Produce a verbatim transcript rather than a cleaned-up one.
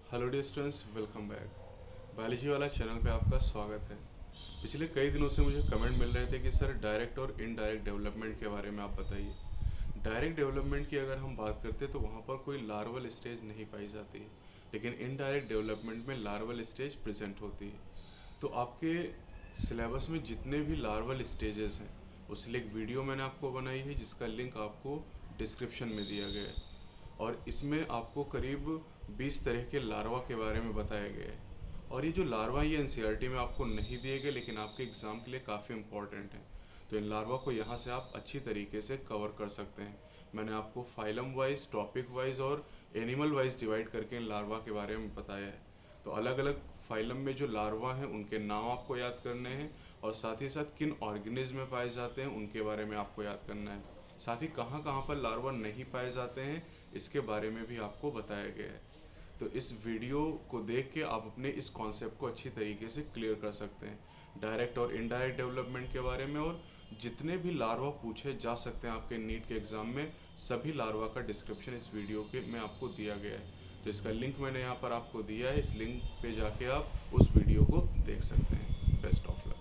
Hello dear students, welcome back. Biology वाला channel पे आपका स्वागत है। पिछले कई दिनों से मुझे कमेंट मिल रहे थे कि सर डायरेक्ट और इनडायरेक्ट डेवलपमेंट के बारे में आप बताइए। डायरेक्ट डेवलपमेंट की अगर हम बात करते हैं तो वहाँ पर कोई लार्वल स्टेज नहीं पाई जाती है, लेकिन इनडायरेक्ट डेवलपमेंट में लार्वल स्टेज प्रेजेंट होती है। तो आपके सिलेबस में जितने भी लार्वल स्टेजेस हैं उसके लिए एक वीडियो मैंने आपको बनाई है जिसका लिंक आपको डिस्क्रिप्शन में दिया गया है, और इसमें आपको करीब बीस तरह के लार्वा के बारे में बताया गया है। और ये जो लार्वा ये एनसीईआरटी में आपको नहीं दिए गए, लेकिन आपके एग्ज़ाम के लिए काफ़ी इंपॉर्टेंट हैं। तो इन लार्वा को यहाँ से आप अच्छी तरीके से कवर कर सकते हैं। मैंने आपको फाइलम वाइज, टॉपिक वाइज और एनिमल वाइज डिवाइड करके इन लार्वा के बारे में बताया है। तो अलग अलग फाइलम में जो लार्वा हैं उनके नाम आपको याद करने हैं, और साथ ही साथ किन ऑर्गेनिज्म में पाए जाते हैं उनके बारे में आपको याद करना है। साथ ही कहाँ कहाँ पर लार्वा नहीं पाए जाते हैं इसके बारे में भी आपको बताया गया है। तो इस वीडियो को देख के आप अपने इस कॉन्सेप्ट को अच्छी तरीके से क्लियर कर सकते हैं, डायरेक्ट और इनडायरेक्ट डेवलपमेंट के बारे में। और जितने भी लार्वा पूछे जा सकते हैं आपके नीट के एग्ज़ाम में, सभी लार्वा का डिस्क्रिप्शन इस वीडियो के में आपको दिया गया है। तो इसका लिंक मैंने यहाँ पर आपको दिया है, इस लिंक पे जाके आप उस वीडियो को देख सकते हैं। Best of luck.